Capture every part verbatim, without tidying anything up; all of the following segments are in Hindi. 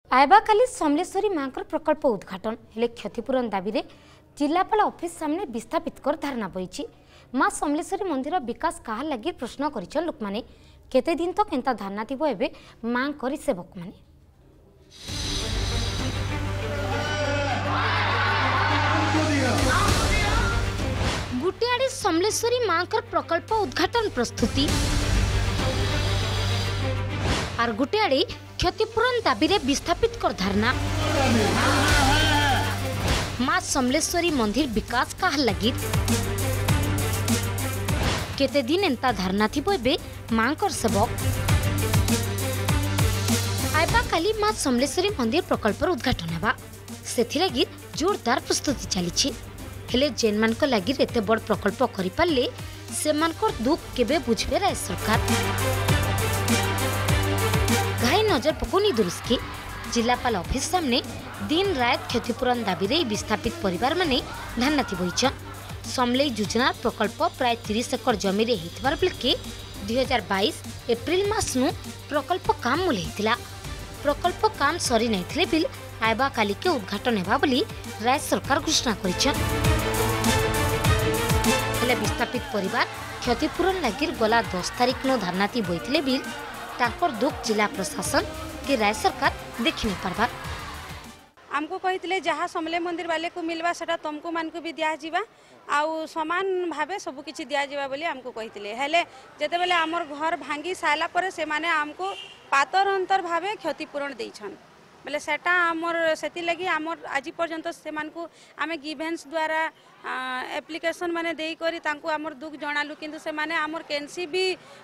आयबा काली समलेश्वरी मांकर प्रकल्प उद्घाटन हेले क्षतिपूरण दाबी रे जिलापाल ऑफिस सामने विस्थापित कर धारणा बइछि। मां समलेश्वरी मंदिर विकास काहा लागि प्रश्न करिछन लोक माने केते दिन तो केंता धारणा थिबो एबे मांग करी सेवक माने। गुटियाड़ी समलेश्वरी मांकर प्रकल्प उद्घाटन प्रस्तुति आर गुटियाड़ी क्षतिपूरण दाबी रे विस्थापित कर धारणा। मां समलेश्वरी मंदिर विकास काहा लगी केते दिन एंता धारणा थिबो एबे मांकर सेवक। आइबा काली मां समलेश्वरी मंदिर प्रकल्प उद्घाटन हेबा सेथि लागि जोरदार प्रस्तुति चलीछि। हेले जेन मानक लागि एते बड़ प्रकल्प करि पाले से मानकर दुख केबे बुझबे राय सरकार। घाई नजर पकोनी दुरुस्की जिलापाल ऑफिस सामने दिन रात क्षतिपूरण दाबी रे विस्थापित परिवार माने धान्नाथि बइछन। समलेई योजना प्रकल्प प्राय तीस एकड़ जमी रे हितबार बेलके दुई हजार बाईस एप्रिल मास नु प्रकल्प काम मूल हेतिला। प्रकल्प काम सरी नैथिले बिल आइबा काली के उद्घाटन हेबा बोली राज्य सरकार घोषणा करिछन। हेले विस्थापित परिवार क्षतिपूरण लागि गला दस तारिख नो धारणाती बइथिले बिल ताकर दुख जिला प्रशासन के राज्य सरकार देखि नै पारबार। आमको कहितले जहाँ समले मंदिर वाले को मिलवा सेटा तुमको मान को भी दिया जीवा आउ समान भावे सब किछि दिया जीवा बोली आमको कहितले। हेले जते बेले हमर घर भांगी साला परे से माने आमको पातर अंतर भावे क्षतिपूरण देइछन बोले सेटा हमर सेति लागि हमर आज पर्यंत से मान को आमे गिवेंस द्वारा एप्लिकेशन माने देई करी तांको हमर दुख जणालु किंतु से माने हमर केनसी भी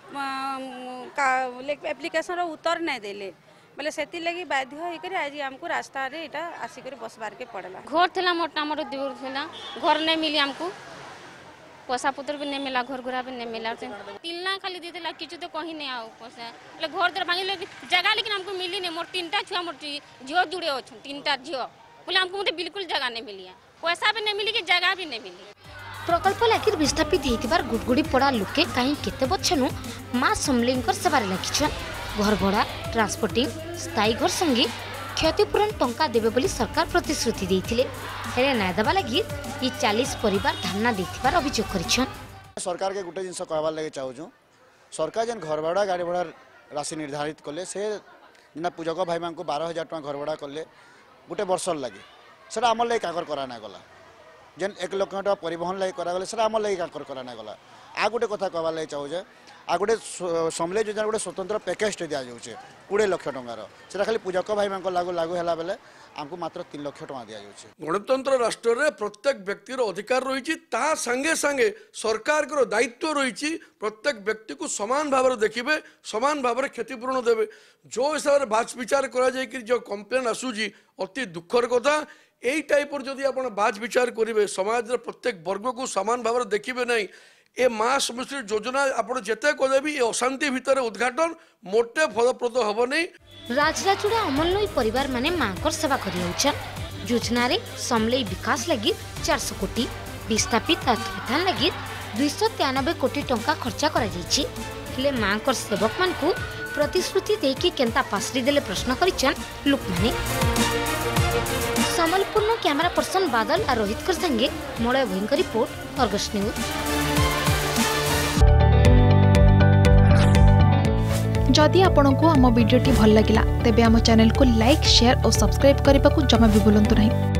एप्लिकेशन रो उत्तर नै देले बोले सेति लगी बाध्य होई करी आज हमको रास्ता रे एटा आसी करी बसबार के पड़ला। घर थला मोटा मोर दूर थला घर नै मिली हमको पैसा पुत्र भी नहीं मिला घर घुरा भी नहीं मिला तिलना खाली दे देला किछु तो कहीं नहीं आओ पैसा ले घर दर भांगी ले जगह लेकिन हमको मिली नहीं। मोर तीनटा छुआ मोर झियो जुड़े अछन तीनटा झियो बोले हमको मते बिल्कुल जगह नहीं मिली पैसा भी नहीं मिली कि जगह भी नहीं मिली। प्रकल्प लागि विस्थापित हेतिबार गुडगुडी पड़ा लोके काई केते बछनु मां समलेंकर सेवारे लागिछन। घर भड़ा ट्रांसपोर्टिंग स्थायी घर संगे क्षतिपूरण टंका देबे बोली सरकार प्रतिश्रुति देइथिले हेले ना देबा लागि ई चालीस परिवार धारणा देथिबार अभियोग करिछन। सरकार के गुटे जिंस कहबार लागि चाहूछु सरकार जन घर भड़ा गाड़ी भड़ा राशि निर्धारित कले से ना पूजक भाई मान को बारह हजार टका घर भड़ा कले गुटे वर्ष लागि सेटा हमर लागि काकर करा ना गला जेन एक लाख टका परिवहन लागि करा गले सेटा हमर लागि काकर करा ना गला। आ गुटे कथा कहबार लागि चाहूछे आ गुटे समले योजना गुटे स्वतंत्र पैकेज दिया जाउछे बीस लाख टंकार सेटा खाली पूजक भाई मान को लागू लागू हैला बेले हमको मात्र तीन लाख टका दिया जाउछे। गणतंत्र राष्ट्र रे प्रत्येक व्यक्तिर अधिकार रही ता संगे संगे सरकार को दायित्व रही प्रत्येक व्यक्ति को समान भाव में देखिए समान भाव में क्षतिपूरण देवे जो हिसाब से बाच विचार करा जाय कि जो कंप्लेन आसूजी अति दुखर कथा यही टाइप जदि आप बाच विचार करेंगे समाज प्रत्येक वर्ग को समान भाव में देखिए नहीं ए मां समलेश्वरी योजना आपण जेते कहले भी अशांति भितर उद्घाटन मोटे फलप्रद हबो नहीं। राजराजुड़ा अमलनई परिवार माने मांकर सेवा करि होछन। योजना रे समलेई विकास लागि चार सौ कोटी विस्थापित उत्थान लागि दो सौ तिरानवे कोटी टंका खर्चा करा जायछि। हेले मांकर सेवक मान को प्रतिश्रुति देकी केंता पासरी देले प्रश्न करिछन लोक माने। समलपूर्ण कैमरा पर्सन बादल आ रोहित कर संगे मलय भयंकर रिपोर्ट अर्गस न्यूज। जदि आपंक आम भिडी भल लगा तेब आम चैनल को लाइक शेयर और सब्सक्राइब करने को जमा भी भूलु नहीं।